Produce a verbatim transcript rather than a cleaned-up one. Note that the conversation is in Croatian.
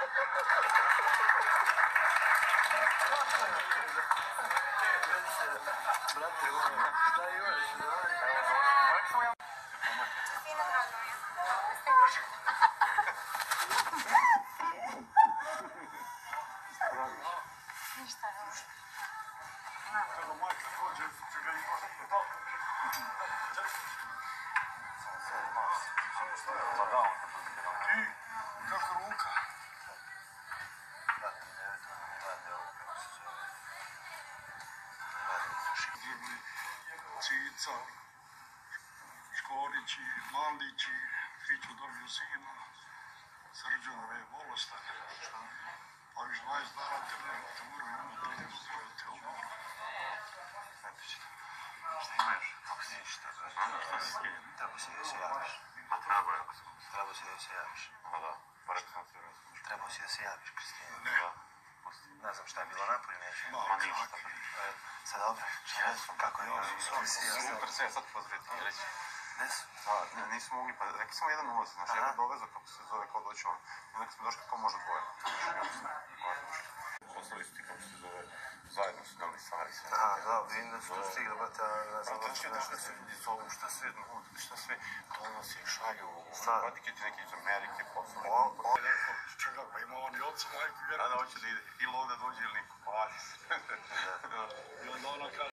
Brate, šta imaš? Fino drago je. Ništa, još. Kada majka dođe, će ga imati. Pa da, ti, kako ruka? Cica, Škorići, Mandići, Fiću dobio sina, Srđanove je bolestan. Pa viš dvadeset dana temperaturu, ima trideset te umora. Šta imaš? Kako si ništa? Šta si skenjen? Treba si da se javiš. A treba je ako se mogu. Treba si da se javiš. Pa da, pa rekao sam ti da se treba si da se javiš, Kristijana. Ne. Ne znam šta je bilo napolje, neću. Ma, ništa. Sad dobro, šta znam kako je ovo. Super, sve, sad pozreti, reći. Ne su? Da, nismo mogli, pa rekli smo jedan ulaz, znaš, jedan dolazak, kako se zove, kao doći on. I onda smo došli kako može dvoje. Poslali su ti, kako se zove, zajedno su dali stvari sve. Aha, da, vidim da su tu stigli, brate, a sam došli nešto se ljudi zovu, šta sve, šta sve, donose, šalju, vadike ti neki iz Amerike, poslali. On je rekao, čega, pa ima on i oca, majku, A da hoće da ide, ili ovdje dođe ili niko, hvala se. I onda ona kaže,